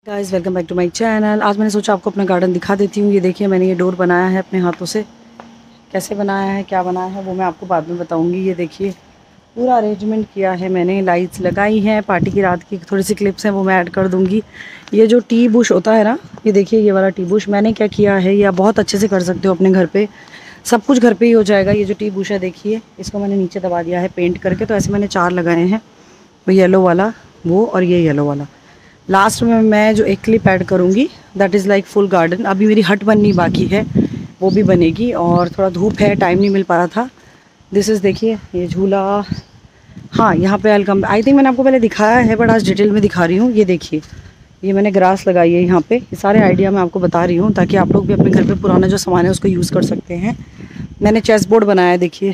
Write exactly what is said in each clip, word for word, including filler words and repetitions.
Guys welcome back to my channel. आज मैंने सोचा आपको अपना गार्डन दिखा देती हूँ। ये देखिए मैंने ये डोर बनाया है अपने हाथों से। कैसे बनाया है, क्या बनाया है वो मैं आपको बाद में बताऊँगी। ये देखिए पूरा अरेंजमेंट किया है मैंने, लाइट्स लगाई हैं, पार्टी की रात की थोड़ी सी क्लिप्स हैं वो मैं ऐड कर दूँगी। ये जो टी बुश होता है ना, ये देखिए ये वाला टी बुश मैंने क्या किया है, ये आप बहुत अच्छे से कर सकते हो अपने घर पर। सब कुछ घर पर ही हो जाएगा। ये जो टी बुश है देखिए, इसको मैंने नीचे दबा दिया है पेंट करके। तो ऐसे मैंने चार लगाए हैं, वो येलो वाला, वो और ये येलो वाला। लास्ट में मैं जो एक क्लिप ऐड करूँगी that is like full garden. अभी मेरी हट बननी बाकी है, वो भी बनेगी और थोड़ा धूप है, टाइम नहीं मिल पा रहा था। दिस इज़ देखिए ये झूला। हाँ यहाँ पे वेलकम, आई थिंक मैंने आपको पहले दिखाया है बट आज डिटेल में दिखा रही हूँ। ये देखिए ये मैंने ग्रास लगाई है यहाँ पे। ये सारे आइडिया मैं आपको बता रही हूँ ताकि आप लोग भी अपने घर पे पुराना जो सामान है उसको यूज़ कर सकते हैं। मैंने चेस बोर्ड बनाया है, देखिए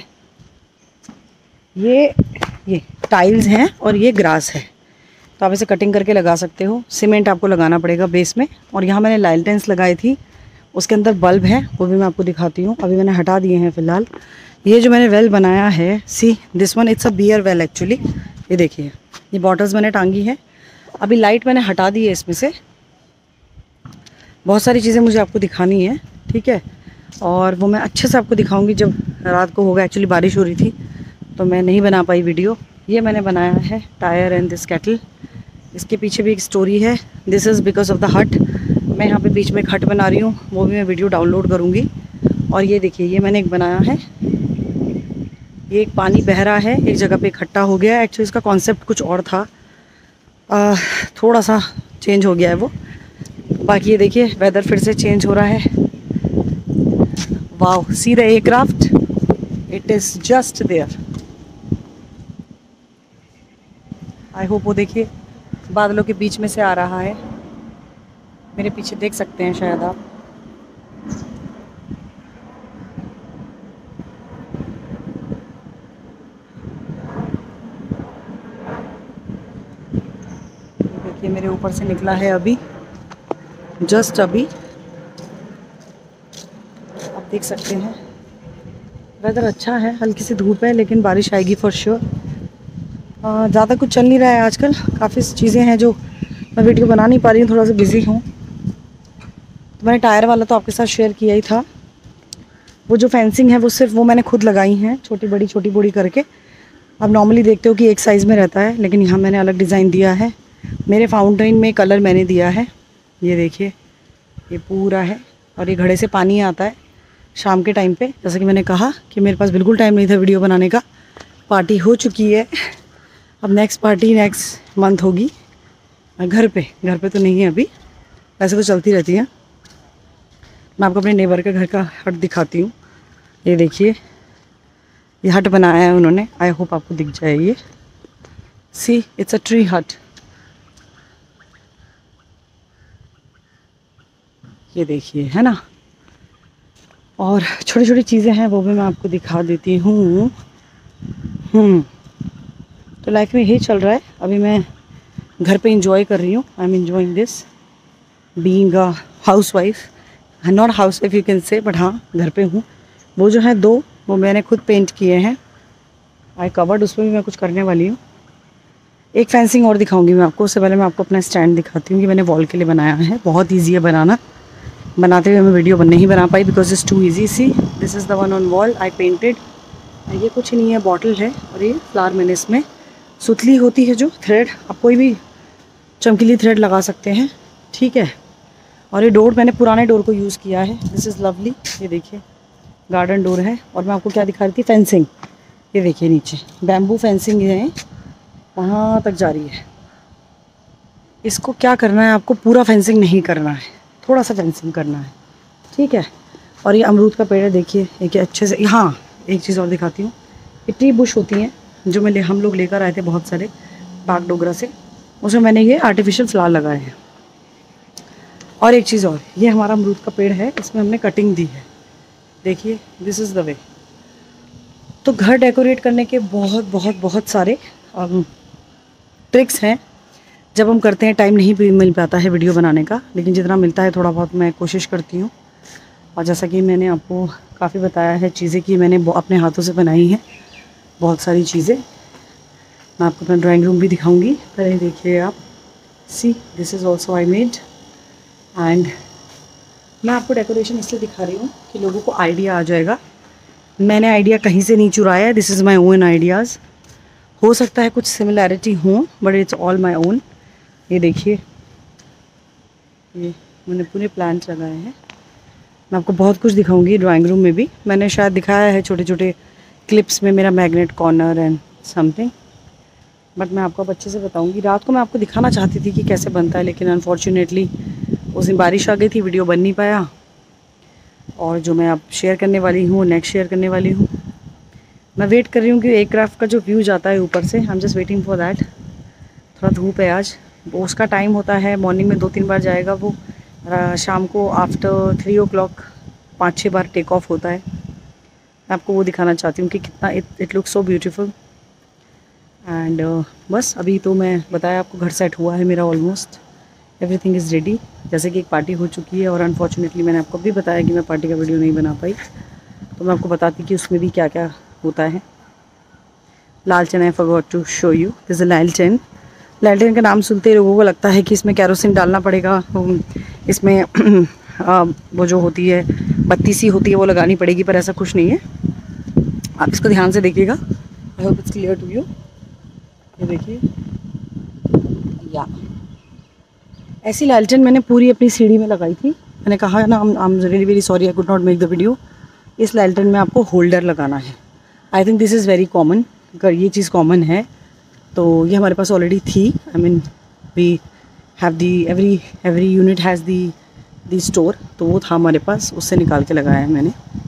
ये ये टाइल्स हैं और ये ग्रास है, तो आप इसे कटिंग करके लगा सकते हो। सीमेंट आपको लगाना पड़ेगा बेस में। और यहाँ मैंने लालटेंस लगाई थी, उसके अंदर बल्ब है, वो भी मैं आपको दिखाती हूँ। अभी मैंने हटा दिए हैं फ़िलहाल। ये जो मैंने वेल बनाया है, see this one it's a beer well actually. ये देखिए ये बॉटल्स मैंने टांगी है। अभी लाइट मैंने हटा दी है इसमें से। बहुत सारी चीज़ें मुझे आपको दिखानी है, ठीक है, और वो मैं अच्छे से आपको दिखाऊँगी जब रात को होगा। एक्चुअली बारिश हो रही थी तो मैं नहीं बना पाई वीडियो। ये मैंने बनाया है टायर एंड दिस केटल। इसके पीछे भी एक स्टोरी है। This is because of the hut. मैं यहाँ पे बीच में एक हट बना रही हूँ, वो भी मैं वीडियो डाउनलोड करूँगी। और ये देखिए ये मैंने एक बनाया है, ये एक पानी बह रहा है, एक जगह पे इकट्ठा हो गया। एक्चुअली इसका कॉन्सेप्ट कुछ और था, आ, थोड़ा सा चेंज हो गया है वो। बाकी ये देखिए वेदर फिर से चेंज हो रहा है। Wow, see the aircraft, it is just there. I hope वो देखिए बादलों के बीच में से आ रहा है। मेरे पीछे देख सकते हैं शायद आप। देखिए मेरे ऊपर से निकला है अभी, जस्ट अभी आप देख सकते हैं। वेदर अच्छा है, हल्की सी धूप है लेकिन बारिश आएगी फॉर श्योर। ज़्यादा कुछ चल नहीं रहा है आजकल, काफ़ी चीज़ें हैं जो मैं वीडियो बना नहीं पा रही हूँ, थोड़ा सा बिज़ी हूँ। तो मैंने टायर वाला तो आपके साथ शेयर किया ही था। वो जो फेंसिंग है वो सिर्फ वो मैंने खुद लगाई हैं, छोटी बड़ी छोटी बड़ी करके। आप नॉर्मली देखते हो कि एक साइज़ में रहता है, लेकिन यहाँ मैंने अलग डिज़ाइन दिया है। मेरे फाउंटेन में कलर मैंने दिया है, ये देखिए ये पूरा है। और ये घड़े से पानी आता है शाम के टाइम पे। जैसा कि मैंने कहा कि मेरे पास बिल्कुल टाइम नहीं था वीडियो बनाने का। पार्टी हो चुकी है, अब नेक्स्ट पार्टी नेक्स्ट मंथ होगी घर पे। घर पे तो नहीं है अभी, ऐसे तो चलती रहती है। मैं आपको अपने नेबर के घर का हट दिखाती हूँ। ये देखिए ये हट बनाया है उन्होंने, आई होप आपको दिख जाए। ये सी इट्स अ ट्री हट। ये देखिए है ना। और छोटी छोटी चीज़ें हैं वो भी मैं आपको दिखा देती हूँ। हम्म तो लाइफ में यही चल रहा है। अभी मैं घर पे इंजॉय कर रही हूँ। I am enjoying this being a housewife, not housewife you can say, but हाँ घर पे हूँ। वो जो है दो, वो मैंने खुद पेंट किए हैं। आई कवर्ड, उसमें भी मैं कुछ करने वाली हूँ। एक फेंसिंग और दिखाऊंगी मैं आपको, उससे पहले मैं आपको अपना स्टैंड दिखाती हूँ कि मैंने वॉल के लिए बनाया है। बहुत ईजी है बनाना, बनाते हुए मैं वीडियो नहीं बना पाई because it's too easy. See this is the one on wall I painted. ये कुछ नहीं है, बॉटल है और ये फ्लावर मैंने इसमें सुतली होती है जो थ्रेड, आप कोई भी चमकीली थ्रेड लगा सकते हैं, ठीक है। और ये डोर मैंने पुराने डोर को यूज़ किया है। This is lovely. ये देखिए गार्डन डोर है। और मैं आपको क्या दिखा रही थी, फेंसिंग। ये देखिए नीचे बैम्बू फेंसिंग है, वहाँ तक जा रही है। इसको क्या करना है, आपको पूरा फेंसिंग नहीं करना है, थोड़ा सा फेंसिंग करना है, ठीक है। और ये अमरूद का पेड़ है, देखिए एक अच्छे से। हाँ एक चीज़ और दिखाती हूँ, ये ट्री बुश होती हैं जो मैं ले हम लोग लेकर आए थे बहुत सारे बाग डोगरा से, उसमें मैंने ये आर्टिफिशियल फ्लावर लगाए हैं। और एक चीज़ और, ये हमारा अमरूद का पेड़ है, इसमें हमने कटिंग दी है, देखिए दिस इज़ द वे। तो घर डेकोरेट करने के बहुत बहुत बहुत सारे ट्रिक्स हैं। जब हम करते हैं टाइम नहीं भी मिल पाता है वीडियो बनाने का, लेकिन जितना मिलता है थोड़ा बहुत मैं कोशिश करती हूँ। और जैसा कि मैंने आपको काफ़ी बताया है चीज़ें कि मैंने अपने हाथों से बनाई हैं बहुत सारी चीज़ें। मैं आपको अपना ड्राइंग रूम भी दिखाऊंगी, पहले देखिए आप। See this is also I made. And मैं आपको डेकोरेशन इसलिए दिखा रही हूँ कि लोगों को आइडिया आ जाएगा। मैंने आइडिया कहीं से नहीं चुराया है, this is my own ideas. हो सकता है कुछ सिमिलैरिटी हो but it's all my own. ये देखिए, ये मैंने पूरे प्लांट्स लगाए हैं। मैं आपको बहुत कुछ दिखाऊंगी ड्राइंग रूम में भी। मैंने शायद दिखाया है छोटे छोटे क्लिप्स में, मेरा magnet corner and something, but मैं आपको अब अच्छे से बताऊंगी। रात को मैं आपको दिखाना चाहती थी कि कैसे बनता है, लेकिन अनफॉर्चुनेटली उस दिन बारिश आ गई थी, वीडियो बन नहीं पाया। और जो मैं अब शेयर करने वाली हूँ, नेक्स्ट शेयर करने वाली हूँ। मैं वेट कर रही हूँ कि एयरक्राफ्ट का जो व्यू जाता है ऊपर से, I am just waiting for that. थोड़ा धूप है आज, वो उसका टाइम होता है मॉर्निंग में दो तीन बार जाएगा वो, शाम को आफ्टर थ्री ओ क्लॉक पाँच छः बार टेक ऑफ होता है। मैं आपको वो दिखाना चाहती हूँ कि कितना it it look so beautiful. And बस अभी तो मैं बताया आपको, घर सेट हुआ है मेरा ऑलमोस्ट, एवरीथिंग इज़ रेडी। जैसे कि एक पार्टी हो चुकी है और अनफॉर्चुनेटली मैंने आपको भी बताया कि मैं पार्टी का वीडियो नहीं बना पाई, तो मैं आपको बताती कि उसमें भी क्या क्या होता है। लालटेन I forgot to show you, this is लालटेन। लालटेन का नाम सुनते ही लोगों को लगता है कि इसमें कैरोसिन डालना पड़ेगा, इसमें वो जो होती है बत्ती सी होती है वो लगानी पड़ेगी, पर ऐसा कुछ नहीं है। आप इसको ध्यान से देखिएगा, I hope it's clear to you. ये देखिए, या ऐसी लालटेन मैंने पूरी अपनी सीढ़ी में लगाई थी। मैंने कहा है ना, I am really very sorry I could not make the video. इस लालटेन में आपको होल्डर लगाना है। I think this is very common, अगर ये चीज़ कॉमन है तो ये हमारे पास ऑलरेडी थी। I mean we have the every every unit has the the store, तो वो था हमारे पास, उससे निकाल के लगाया है मैंने।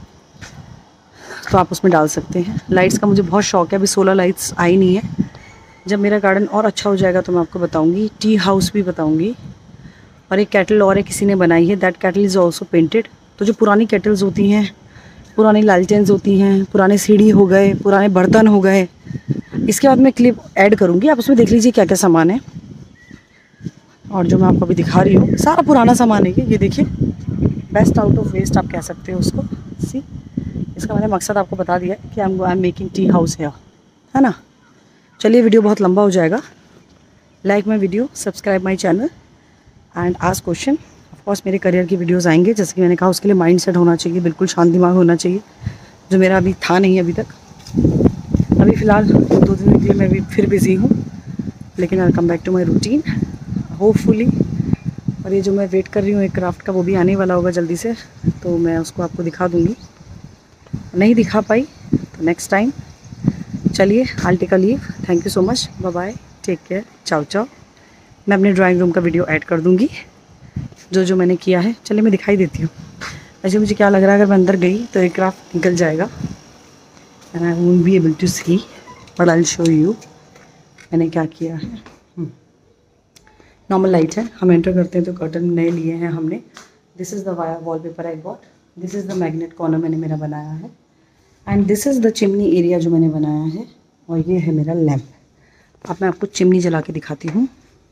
तो आप उसमें डाल सकते हैं। लाइट्स का मुझे बहुत शौक है, अभी सोलर लाइट्स आई नहीं है। जब मेरा गार्डन और अच्छा हो जाएगा तो मैं आपको बताऊँगी। टी हाउस भी बताऊँगी। और एक कैटल और है, किसी ने बनाई है, that kettle is also painted. तो जो पुरानी कैटल्स होती हैं, पुरानी लालटेन्स होती हैं, पुराने सीढ़ी हो गए, पुराने बर्तन हो गए, इसके बाद मैं क्लिप ऐड करूँगी, आप उसमें देख लीजिए क्या क्या सामान है। और जो मैं आपको अभी दिखा रही हूँ सारा पुराना सामान है ये ये देखिए, बेस्ट आउट ऑफ वेस्ट आप कह सकते हो उसको। सी, इसका मैंने मकसद आपको बता दिया कि I am I am making tea house है है ना। चलिए, वीडियो बहुत लंबा हो जाएगा। Like my video, subscribe my channel and ask question. Of course मेरे करियर की वीडियोस आएंगे, जैसे कि मैंने कहा उसके लिए माइंड सेट होना चाहिए, बिल्कुल शांत दिमाग होना चाहिए, जो मेरा अभी था नहीं अभी तक। अभी फ़िलहाल दो दिन के लिए मैं भी फिर बिज़ी हूँ, लेकिन I come back to my routine hopefully. और ये जो मैं वेट कर रही हूँ एक क्राफ्ट का, वो भी आने वाला होगा जल्दी से, तो मैं उसको आपको दिखा दूँगी। नहीं दिखा पाई तो नेक्स्ट टाइम। चलिए, I take a leave, thank you so much, bye bye, take care, ciao ciao. मैं अपने ड्राइंग रूम का वीडियो ऐड कर दूँगी जो जो मैंने किया है। चलिए, मैं दिखाई देती हूँ। ऐसे मुझे क्या लग रहा है, अगर मैं अंदर गई तो एक क्राफ्ट निकल जाएगा and I won't be able to see, but I will show you मैंने क्या किया है। नॉर्मल लाइट है, हम एंटर करते हैं तो कर्टन नए लिए हैं हमने। This is the wire wallpaper I got, this is the magnet corner मैंने मेरा बनाया है, and this is the chimney area जो मैंने बनाया है। और ये है मेरा लैम्प। अब मैं आपको चिमनी जला के दिखाती हूँ।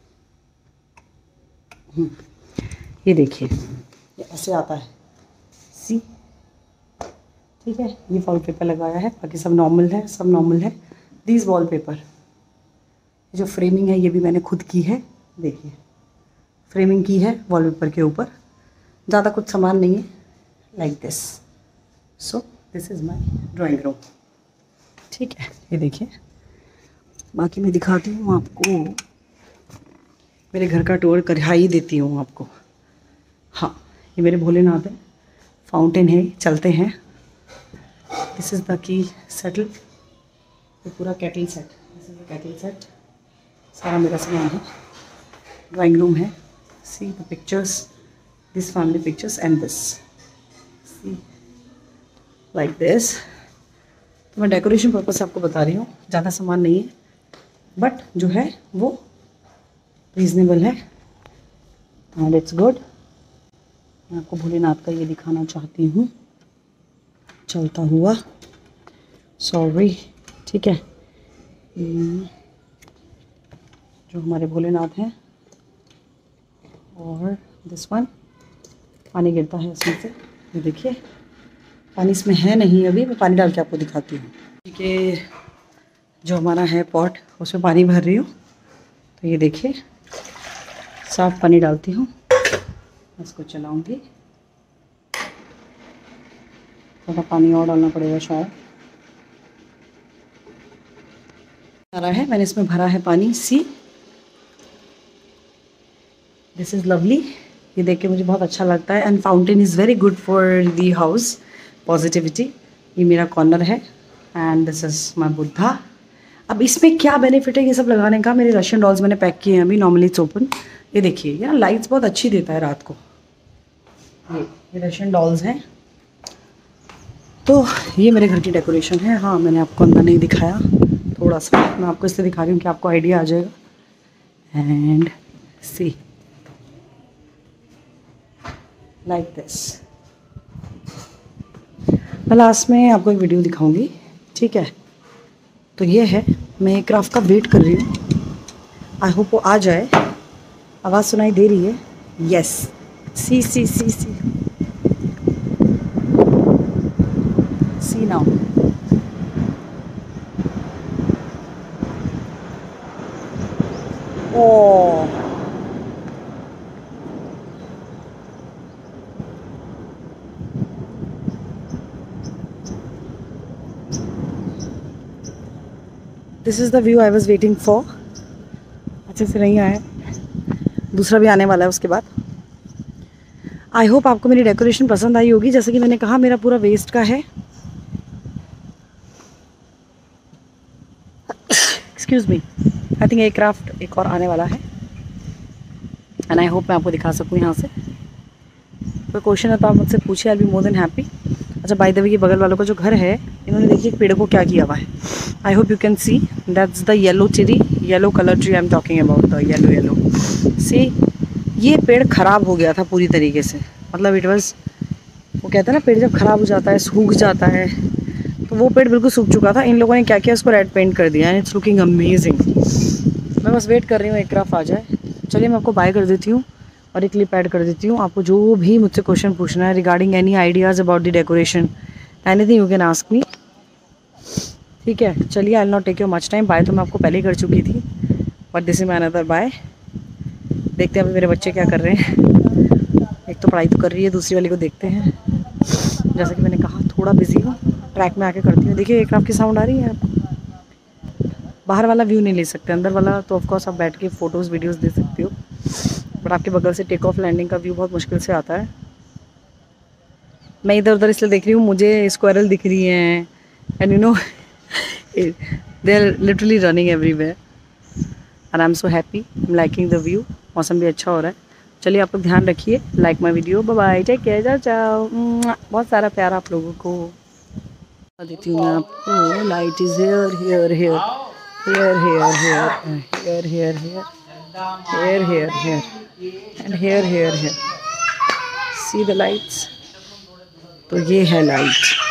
ये देखिए, ये ऐसे आता है, सी, ठीक है। ये वॉल पेपर लगाया है, बाकी सब नॉर्मल है, सब नॉर्मल है। दिस वॉल पेपर, जो फ्रेमिंग है ये भी मैंने खुद की है, देखिए फ्रेमिंग की है वॉल पेपर के ऊपर। ज़्यादा कुछ सामान नहीं है, like this. So this is my drawing room, ठीक है। ये देखिए, बाकी मैं दिखाती हूँ आपको, मेरे घर का टूर कर ही देती हूँ आपको। हाँ, ये मेरे भोलेनाथ है, फाउंटेन है, चलते हैं। This is the kettle, ये पूरा kettle set, this is the kettle set, सारा मेरा सामान है। ड्राइंग रूम है, see the pictures, this family pictures and this, see like this. तो मैं डेकोरेशन पर्पस से आपको बता रही हूँ, ज़्यादा सामान नहीं है, बट जो है वो रीज़नेबल है एंड इट्स गुड। मैं आपको भोलेनाथ का ये दिखाना चाहती हूँ चलता हुआ, सॉरी, ठीक है। जो हमारे भोलेनाथ हैं, और दिस वन, पानी गिरता है इसमें से, ये देखिए। पानी इसमें है नहीं अभी, मैं पानी डाल के आपको दिखाती हूँ। ठीक है, जो हमारा है पॉट, उसमें पानी भर रही हूँ, तो ये देखिए साफ पानी डालती हूँ, इसको चलाऊंगी। थोड़ा पानी और डालना पड़ेगा शायद। सारा है, मैंने इसमें भरा है पानी। See this is lovely. ये देख के मुझे बहुत अच्छा लगता है। And fountain is very good for the house positivity. ये मेरा कॉर्नर है and this is my Buddha. अब इसमें क्या बेनिफिट है ये सब लगाने का? मेरे रशियन डॉल्स मैंने पैक किए हैं अभी, नॉर्मली इट्स ओपन। ये देखिए, यार लाइट्स बहुत अच्छी देता है रात को। ये ये रशियन डॉल्स हैं। तो ये मेरे घर की डेकोरेशन है। हाँ, मैंने आपको अंदर नहीं दिखाया, थोड़ा सा मैं आपको इसलिए दिखा रही हूँ कि आपको आइडिया आ जाएगा। And see like this. मैं लास्ट में आपको एक वीडियो दिखाऊंगी, ठीक है? तो ये है, मैं क्राफ्ट का वेट कर रही हूँ। आई होप वो आ जाए। आवाज़ सुनाई दे रही है? Yes, see see see see see now. Oh, this is the view I was waiting for. अच्छे से नहीं आया, दूसरा भी आने वाला है उसके बाद। आई होप आपको मेरी डेकोरेशन पसंद आई होगी। जैसे कि मैंने कहा, मेरा पूरा वेस्ट का है। एक्सक्यूज़ मी, आई थिंक एक क्राफ्ट एक और आने वाला है एंड आई होप मैं आपको दिखा सकूँ यहाँ से। कोई क्वेश्चन है तो आप मुझसे पूछिए, I be more than happy. अच्छा, बाय द वे, ये बगल वालों का जो घर है, इन्होंने देखिए पेड़ को क्या किया हुआ है। I hope you can see, that's the yellow tree, yellow colour tree I am talking about, the yellow yellow. See, ये पेड़ ख़राब हो गया था पूरी तरीके से। मतलब इट वाज, वो कहते हैं ना, पेड़ जब ख़राब हो जाता है, सूख जाता है, तो वो पेड़ बिल्कुल सूख चुका था। इन लोगों ने क्या किया, इसको रेड पेंट कर दिया एंड इट्स लुकिंग अमेजिंग। मैं बस वेट कर रही हूँ एक क्राफ्ट आ जाए। चलिए, मैं आपको बाय कर देती हूँ और एक क्लिप ऐड कर देती हूँ। आपको जो भी मुझसे क्वेश्चन पूछना है regarding any ideas about the decoration, anything you can ask me, ठीक है? चलिए, I will not take your much time. Bye तो मैं आपको पहले ही कर चुकी थी, but this is my another bye. देखते हैं अभी मेरे बच्चे क्या कर रहे हैं। एक तो पढ़ाई तो कर रही है, दूसरी वाली को देखते हैं। जैसा कि मैंने कहा, थोड़ा बिजी हूँ, ट्रैक में आके करती हूँ। देखिए, एक आपकी साउंड आ रही है आपको। बाहर वाला व्यू नहीं ले सकते, अंदर वाला तो ऑफकोर्स आप बैठ के फ़ोटोज़ वीडियोज़ दे सकते हो, बट आपके बगल से टेक ऑफ लैंडिंग का व्यू बहुत मुश्किल से आता है। मैं इधर उधर इसलिए देख रही हूँ, मुझे स्क्वायरल दिख रही हैं and you know they are literally running everywhere and I am so happy, I am liking the view. मौसम भी अच्छा हो रहा है। चलिए, आप लोग ध्यान रखिए, like my video, bye bye, take care, जाओ जाओ, बहुत सारा प्यार आप लोगों को देती हूँ मैं आपको। Light is here here here here here here here here here here here and here here here. See the lights. तो ये है लाइट।